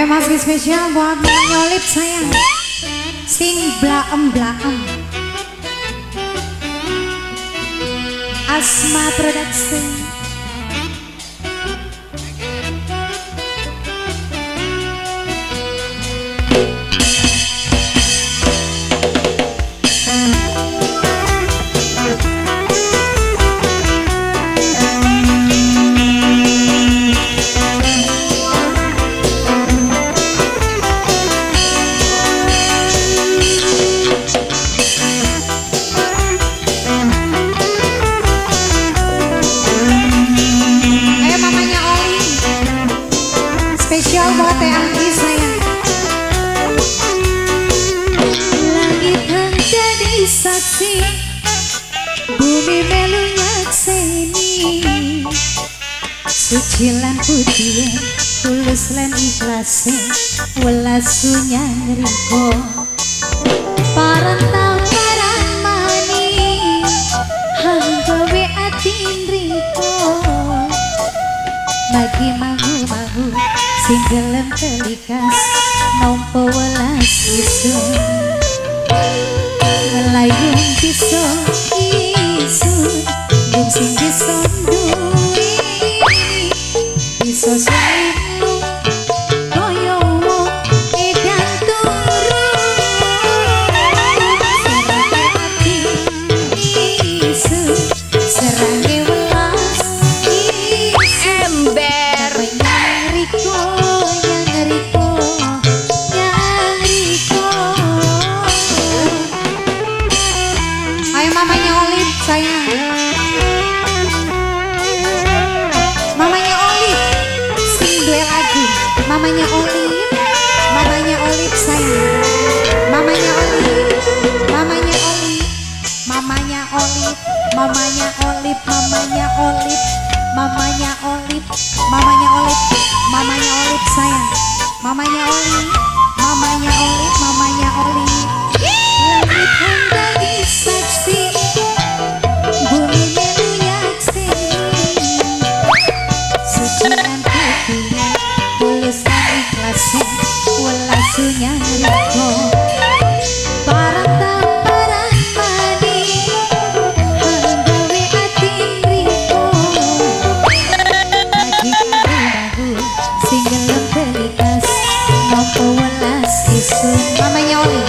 masih spesial buat menyolip sayang. Sing blaem-blaem. Asma Production. Spesial buat Teh Anggi sayang. Langit menjadi saksi, bumi melunya seni. Suci lan putih, tulus lan ikhlas, welasunya ngeriko. Parantau paran mani, hanggawe atin riko. Bagi mahu-mahu sing gelem telikas nompo welas isun ngelayung bisa isun yung sing bisa duwi bisa selimu koyowo edan turun serangge hati isun serangge welas isun ember mamanya Olip sayang. Mamanya Olip sing duel lagu. Mamanya Olip sayang. Mamanya Olip, mamanya Olip, mamanya Olip, mamanya Olip, mamanya Olip, mamanya Olip, mamanya Olip, mamanya Olip sayang. Mamanya Olip, mamanya Olip, mamanya Olip. Langit menjadi saksi, bumi melunya seni. Suci dan putih, tulus dan ikhlas, welasunya riko. Parantau paran mani, hanggawe atin riko. Bagi mahu-mahu sing gelem telikas nompo welas isun. Mamanya Oli.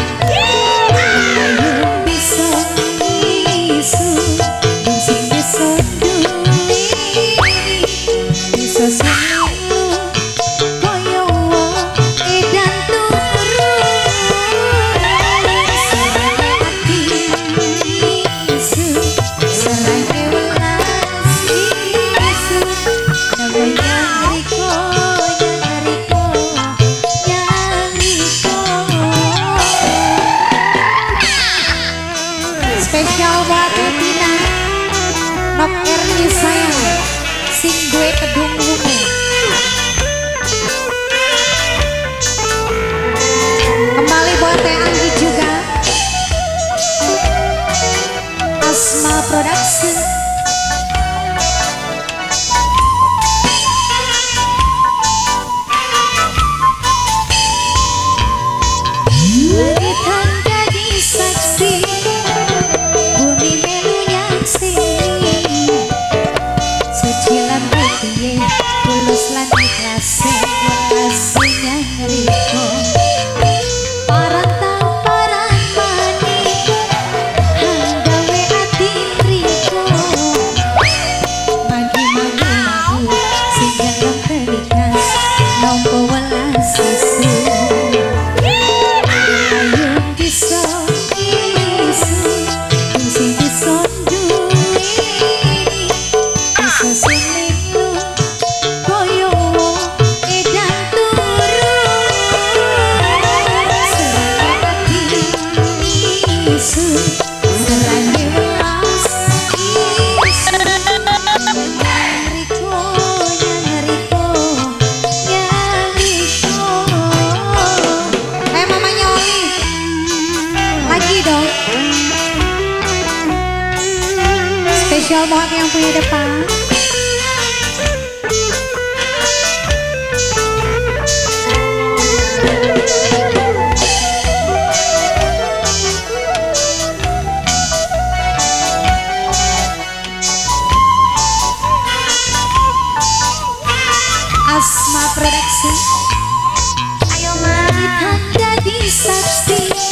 Spesial buat Tina Nok Erni sayang, sing gue kedung ungu. Kembali buat Teh Anggi juga. Asma Production. Langit menjadi saksi, bumi melunya seni. Suci lan putih, tulus lan ikhlas, welasunya ngeriko. Parantau paran mani, hanggawe atin riko. Bagi mahu-mahu sing gelem telikas nompo welas isun. Layung bisa isun, sing bisa duwi bisa selimu koyowo edan turun. Serangge hati isun, serangge welas isun. Nyariko, nyariko, nyariko. Mamanya Oli lagi dong. Spesial buat yang punya depan. Asma Produksi. Ayo mah Kita jadi saksi